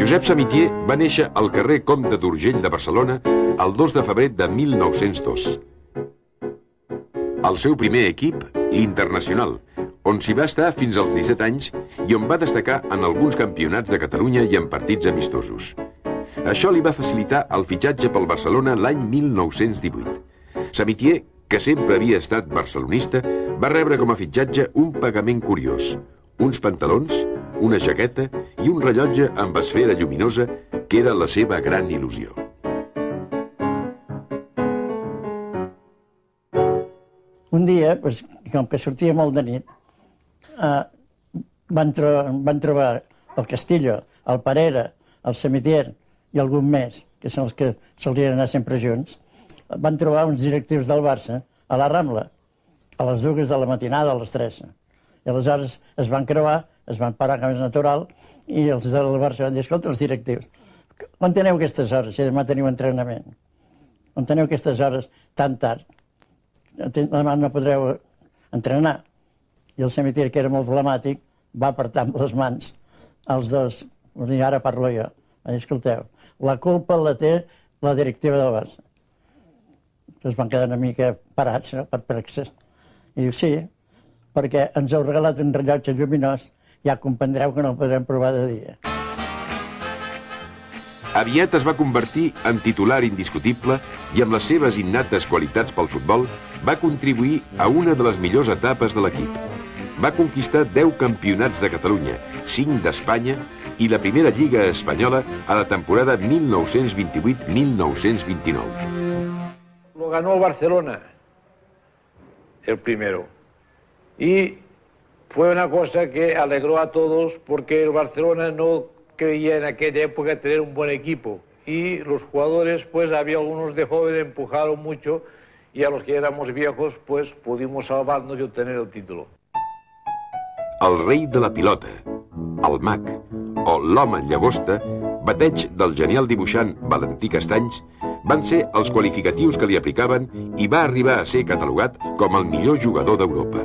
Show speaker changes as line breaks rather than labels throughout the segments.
Josep Samitier va néixer al carrer Comte d'Urgell de Barcelona el 2 de febrer de 1902. El seu primer equip, l'Internacional, on s'hi va estar fins als 17 anys i on va destacar en alguns campionats de Catalunya i en partits amistosos. Això li va facilitar el fitxatge pel Barcelona l'any 1918. Samitier, que sempre havia estat barcelonista, va rebre com a fitxatge un pagament curiós: uns pantalons, una jaqueta i un rellotge amb esfera lluminosa, que era la seva gran il·lusió.
Un dia, com que sortia molt de nit, van trobar el Castillo, el Parera, el Samitier i algun més, que són els que solien anar sempre junts. Van trobar uns directius del Barça a la Rambla, a les 2 de la matinada, a les 3. I aleshores es van creuar, es van parar com és natural, i els del Barça van dir: escolta, els directius, on teniu aquestes hores si demà teniu entrenament? On teniu aquestes hores tan tard? Demà no podreu entrenar. I el Samitier, que era molt flemàtic, va apartar amb les mans els dos. Ara parlo jo. Va dir: escolteu, la culpa la té la directiva del Barça. Es van quedar una mica parats, no?, perplexes. I diu: sí, perquè ens heu regalat un rellotge lluminós, ja comprendreu que no el podrem provar de dia.
Aviat es va convertir en titular indiscutible i amb les seves innates qualitats pel futbol va contribuir a una de les millors etapes de l'equip. Va conquistar 10 campionats de Catalunya, 5 d'Espanya i la primera lliga espanyola a la temporada 1928-1929.
Lo ganó Barcelona, el primero. Y fue una cosa que alegró a todos porque el Barcelona no creía en aquella época tener un buen equipo. Y los jugadores, pues había algunos de jóvenes, empujaron mucho y a los que éramos viejos, pues pudimos salvarnos y obtener el título.
El rei de la pilota, el mag, o l'home llagosta, bateig del genial dibuixant Valentí Castanys, van ser els qualificatius que li aplicaven i va arribar a ser catalogat com el millor jugador d'Europa.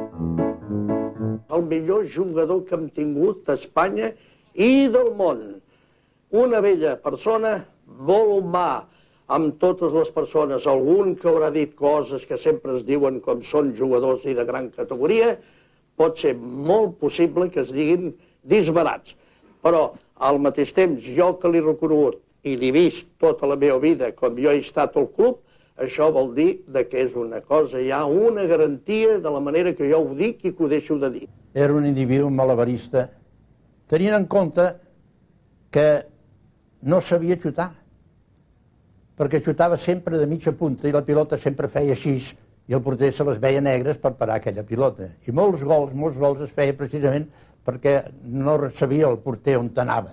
El millor jugador que hem tingut d'Espanya i del món. Una bella persona vol humà amb totes les persones. Algun que haurà dit coses que sempre es diuen com són jugadors i de gran categoria, pot ser molt possible que es diguin disbarats. Però al mateix temps, jo que l'he reconegut i l'he vist tota la meva vida com jo he estat al club, això vol dir que és una cosa, hi ha una garantia de la manera que jo ho dic i que ho deixo de dir.
Era un individu malabarista, tenint en compte que no sabia xutar, perquè xutava sempre de mitja punta i la pilota sempre feia així i el porter se les veia negres per parar aquella pilota. I molts gols es feia precisament perquè no sabia el porter on anava.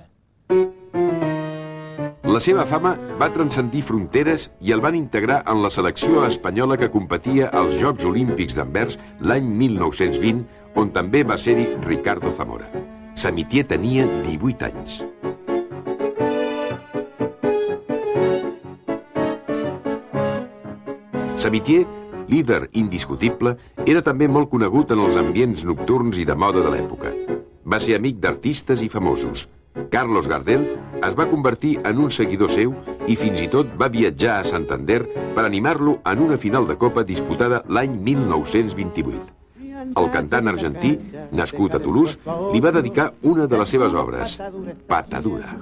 La seva fama va transcendir fronteres i el van integrar en la selecció espanyola que competia als Jocs Olímpics d'Anvers l'any 1920, on també va ser-hi Ricardo Zamora. Samitier tenia 18 anys. Samitier, líder indiscutible, era també molt conegut en els ambients nocturns i de moda de l'època. Va ser amic d'artistes i famosos. Carlos Gardel es va convertir en un seguidor seu i fins i tot va viatjar a Santander per animar-lo en una final de Copa disputada l'any 1928. El cantant argentí, nascut a Toulouse, li va dedicar una de les seves obres, Patadura.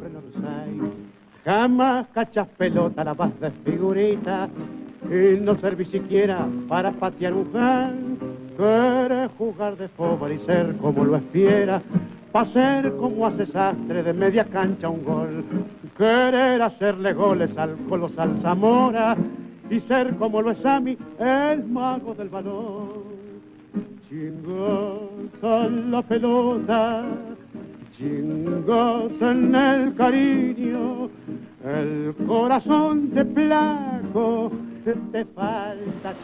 Jamás cachas pelota, la vas de figurita y no servís siquiera para patear un jan. Querés jugar de fútbol y ser como lo espiera, pa' ser como hace Sastre de media cancha un gol. Querer hacerle goles al colosal Zamora y ser como lo es Sami, el mago del balón. Chingosa la pelota, chingosa en el cariño, el corazón de flaco, te falta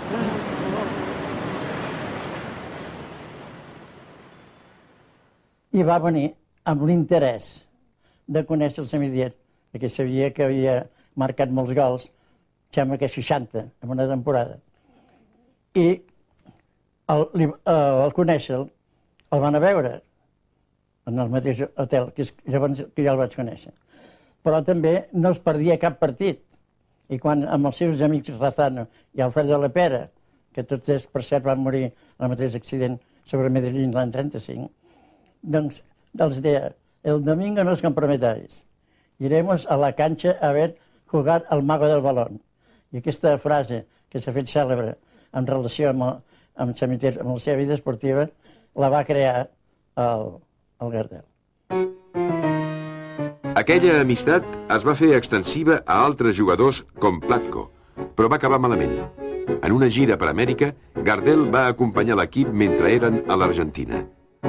I va venir amb l'interès de conèixer el Samitier, perquè sabia que havia marcat molts gols, sembla que 60 en una temporada. I al conèixer-lo, el van a veure en el mateix hotel, que és llavors que jo el vaig conèixer. Però també no es perdia cap partit. I quan amb els seus amics Razano i Alfredo Lepera, que tots ells, per cert, van morir en el mateix accident sobre Medellín l'any 35, doncs els deia, el domingo no os comprometáis, iremos a la cancha a ver jugar al mago del balón. I aquesta frase que s'ha fet cèlebre en relació amb Samitier, amb la seva vida esportiva, la va crear el Gardel.
Aquella amistat es va fer extensiva a altres jugadors com Platko, però va acabar malament. En una gira per Amèrica, Gardel va acompanyar l'equip mentre eren a l'Argentina.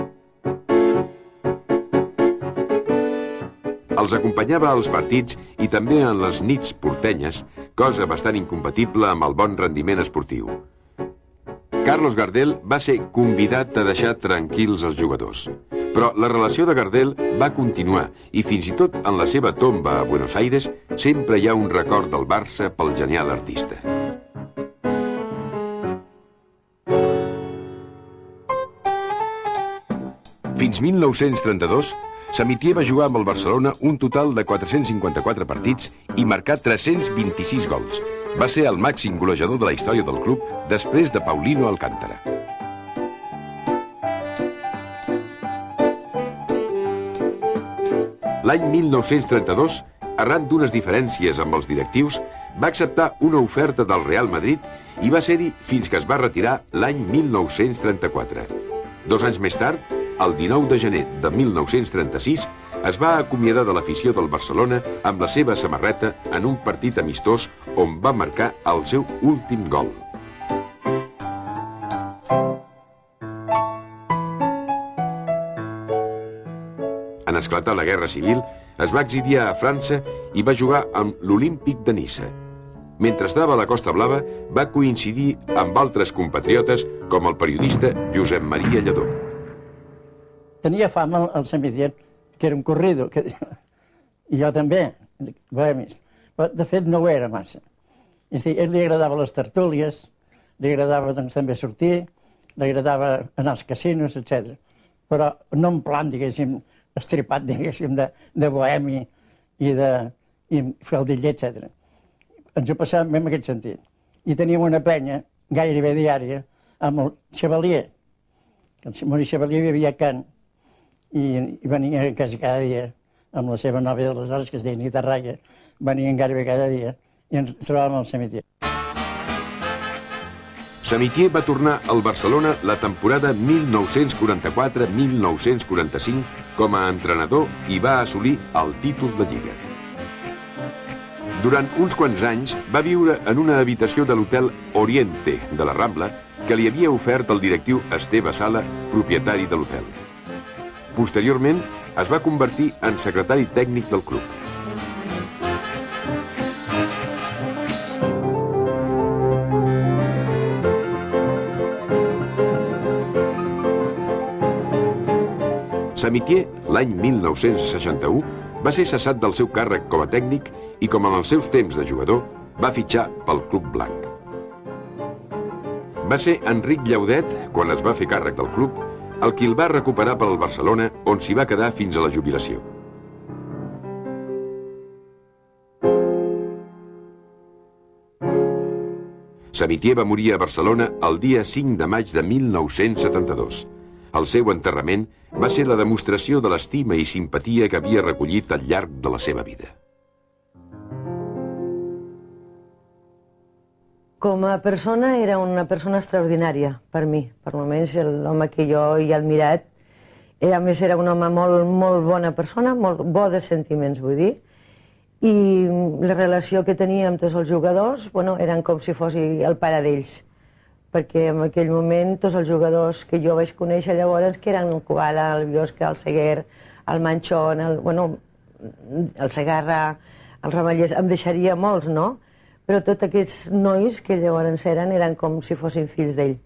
Els acompanyava als partits i també en les nits portenyes, cosa bastant incompatible amb el bon rendiment esportiu. Carlos Gardel va ser convidat a deixar tranquils els jugadors. Però la relació de Gardel va continuar i fins i tot en la seva tomba a Buenos Aires sempre hi ha un record del Barça pel genial artista. Fins 1932, Samitier va jugar amb el Barcelona un total de 454 partits i marcar 326 gols. Va ser el màxim golejador de la història del club després de Paulino Alcántara. L'any 1932, arran d'unes diferències amb els directius, va acceptar una oferta del Real Madrid i va ser-hi fins que es va retirar l'any 1934. 2 anys més tard, el 19 de gener de 1936, es va acomiadar de l'afició del Barcelona amb la seva samarreta en un partit amistós on va marcar el seu últim gol. En esclatar la Guerra Civil, es va exiliar a França i va jugar amb l'Olímpic de Niça. Mentre estava a la Costa Blava, va coincidir amb altres compatriotes com el periodista Josep Maria Lledó.
Tenia fama el Samitier, que era un corrido, i jo també, bohemis. Però, de fet, no ho era massa. És a dir, ell li agradava les tertúlies, li agradava també sortir, li agradava anar als casinos, etc. Però no en plan, diguéssim, estripat, diguéssim, de bohemi i faldiller, etc. Ens ho passàvem en aquest sentit. I teníem una penya gairebé diària amb el Chevalier. El Maurice Chevalier vivia a Can i venia quasi cada dia amb la seva nòvia d'aleshores, que es deia Nita Raya, venien gairebé cada dia i ens trobàvem al Samitier.
Samitier va tornar al Barcelona la temporada 1944-1945 com a entrenador i va assolir el títol de Lliga. Durant uns quants anys va viure en una habitació de l'hotel Oriente de la Rambla que li havia ofert el directiu Esteve Sala, propietari de l'hotel. Posteriorment, es va convertir en secretari tècnic del club. Samitier, l'any 1961, va ser cessat del seu càrrec com a tècnic i, com en els seus temps de jugador, va fitxar pel Club Blanc. Va ser Enric Llaudet, quan es va fer càrrec del club, el qui el va recuperar per al Barcelona, on s'hi va quedar fins a la jubilació. Samitier va morir a Barcelona el dia 5 de maig de 1972. El seu enterrament va ser la demostració de l'estima i simpatia que havia recollit al llarg de la seva vida.
Com a persona era una persona extraordinària per mi, per almenys l'home que jo he admirat. A més, era un home molt bona persona, molt bo de sentiments, vull dir, i la relació que tenia amb tots els jugadors eren com si fos el pare d'ells, perquè en aquell moment tots els jugadors que jo vaig conèixer llavors, que eren el Kubala, el Biosca, el Seguer, el Manchón, el Segarra, el Ramallés, em deixaria molts, no? Però tots aquests nois que llavors eren com si fossin fills d'ell.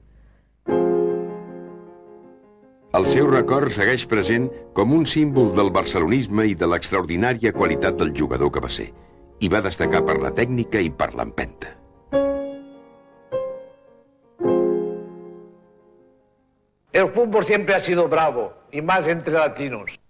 El seu record segueix present com un símbol del barcelonisme i de l'extraordinària qualitat del jugador que va ser, i va destacar per la tècnica i per l'empenta.
El fútbol siempre ha sido bravo, y más entre latinos.